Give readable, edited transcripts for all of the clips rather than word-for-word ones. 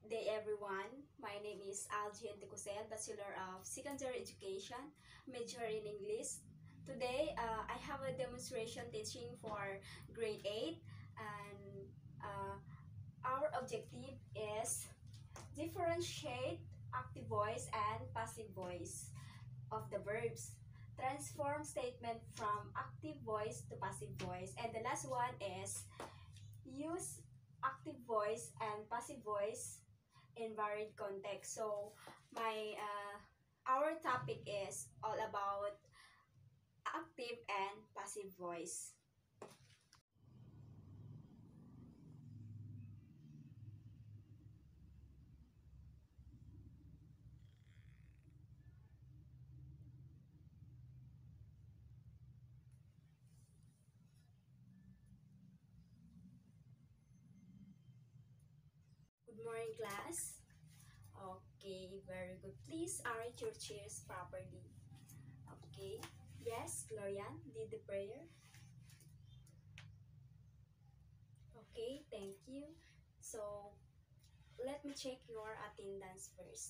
day, everyone. My name is Algie Anticosen, Bachelor of Secondary Education, major in English. Today, I have a demonstration teaching for grade 8, and our objective is differentiate active voice and passive voice of the verbs. Transform statement from active voice to passive voice. And the last one is use active voice and passive voice in varied context. So our topic is all about active and passive voice. Good morning, class. Okay, very good. Please arrange your chairs properly. Okay. Yes, Glorian, did the prayer. Okay, thank you. So let me check your attendance first.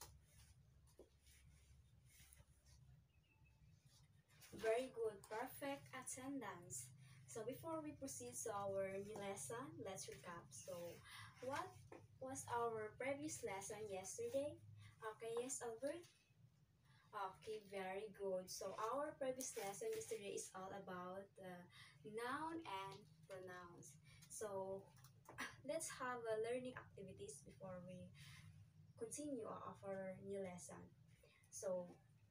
Very good, perfect attendance. So before we proceed to our new lesson, let's recap. So what was our previous lesson yesterday? Okay, yes, Albert? Okay, very good. So our previous lesson yesterday is all about noun and pronouns. So let's have learning activities before we continue our new lesson. So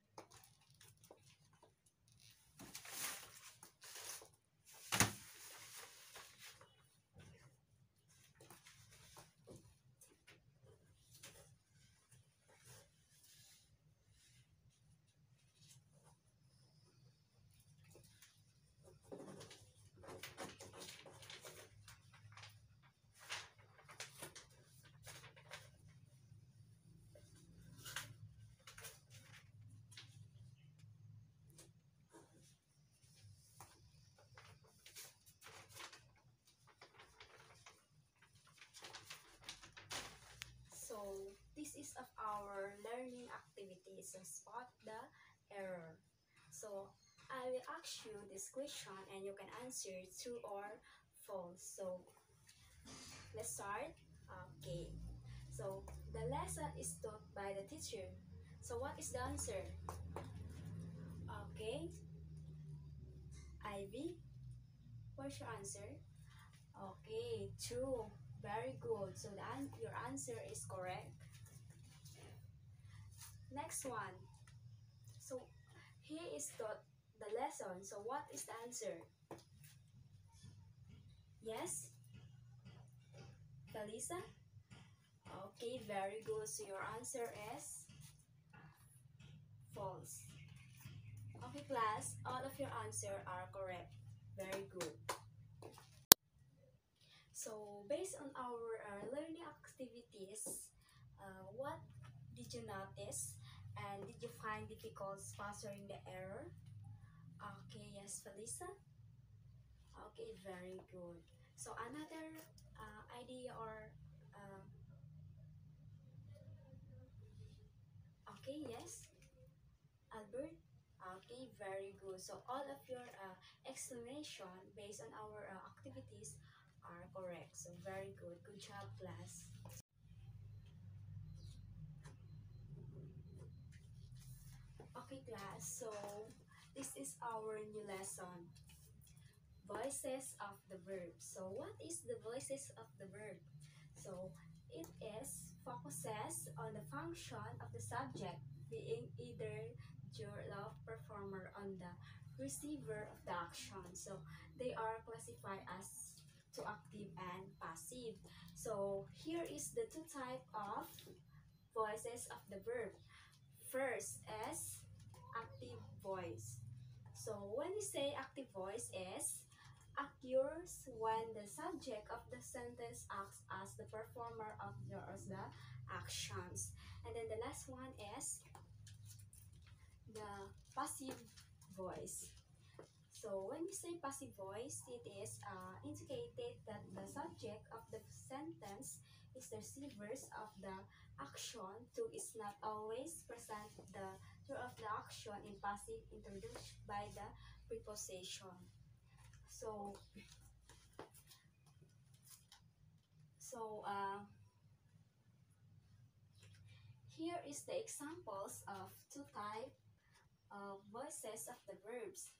this is of our learning activities. So spot the error. So I will ask you this question and you can answer true or false. So let's start. Okay. So the lesson is taught by the teacher. So what is the answer? Okay. Ivy, what's your answer? Okay, true. Very good. So your answer is correct. Next one. So here is the lesson. So what is the answer? Yes? Kalisa? Okay, very good. So your answer is false. Okay, class, all of your answer are correct. Very good. So based on our learning activities, what did you notice? And did you find difficult spotting the error? Okay, yes, Felisa. Okay, very good. So another idea or uh, okay, yes, Albert. Okay, very good. So all of your explanation based on our activities are correct. So very good. Good job, class. Okay, class. So this is our new lesson. Voices of the verb. So what is the voices of the verb? So it is focuses on the function of the subject being either the performer on the receiver of the action. So they are classified as to active and passive. So here is the two type of voices of the verb. First is active voice. So when we say active voice is occurs when the subject of the sentence acts as the performer of the actions. And then the last one is the passive voice. So when we say passive voice, it is indicated that the subject of the sentence is the receivers of the action. To is not always present. The to of the action in passive introduced by the preposition. So, so here is the examples of two types of voices of the verbs.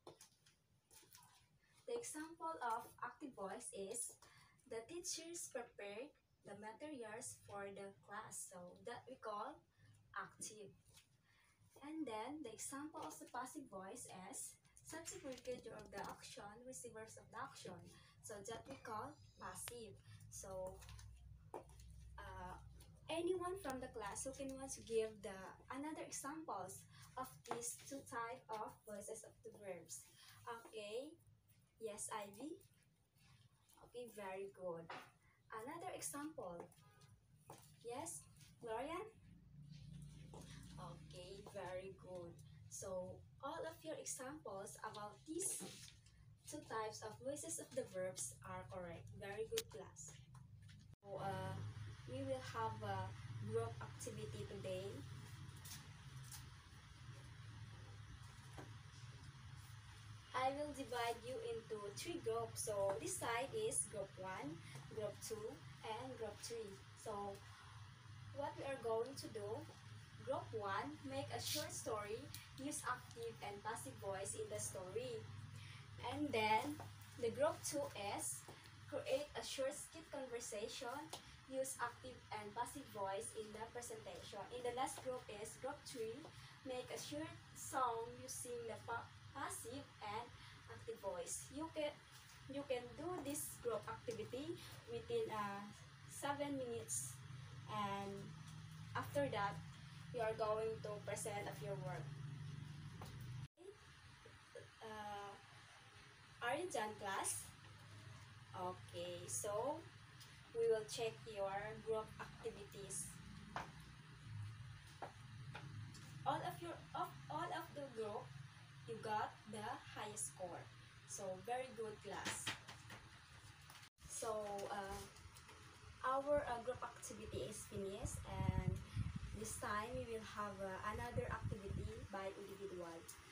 The example of active voice is the teachers prepared the materials for the class, so that we call active. And then the example of the passive voice is subject predicate of the action, receivers of the action, so that we call passive. So anyone from the class who can want to give the another examples of these two type of voices of the verbs. Okay. Yes, Ivy? Okay, very good. Another example. Yes, Gloria? Okay, very good. So, all of your examples about these two types of voices of the verbs are correct. Very good, class. So, we will have a group activity today. I will divide you into 3 groups. So this side is group 1, group 2, and group 3. So what we are going to do, group 1, make a short story, use active and passive voice in the story. And then the group 2 is create a short skit conversation, use active and passive voice in the presentation. In the last group is group 3, make a short song using the passive and active voice. You can do this group activity within 7 minutes, and after that you are going to present of your work. Are you done, class? Okay, so we will check your group activities. All of the group, you got the highest score. So very good, class. So our group activity is finished, and this time we will have another activity by individual.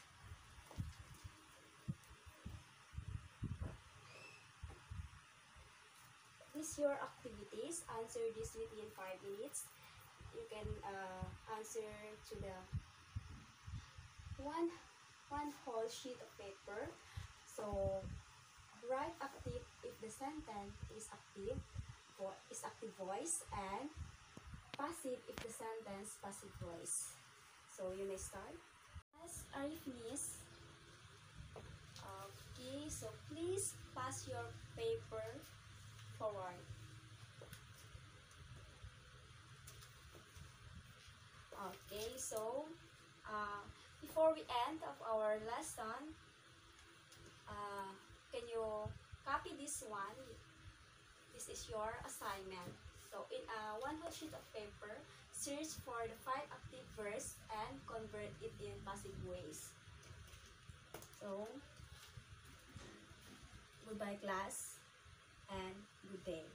These your activities. Answer this within 5 minutes. You can answer to the one whole sheet of paper. So write active if the sentence is active voice, and passive if the sentence passive voice. So you may start. Yes, are you finished? Okay, so please pass your paper forward. Okay, so before we end of our lesson, can you copy this one? This is your assignment. So in one whole sheet of paper, search for the 5 active verbs and convert it in passive ways. So goodbye, class, and good day.